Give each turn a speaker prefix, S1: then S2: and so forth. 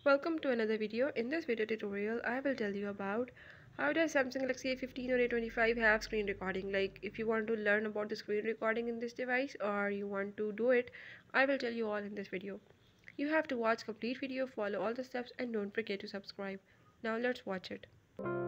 S1: Welcome to another video. In this video tutorial, I will tell you about how does Samsung Galaxy A15 or A25 have screen recording. Like if you want to learn about the screen recording in this device or you want to do it, I will tell you all in this video. You have to watch complete video, follow all the steps and don't forget to subscribe. Now let's watch it.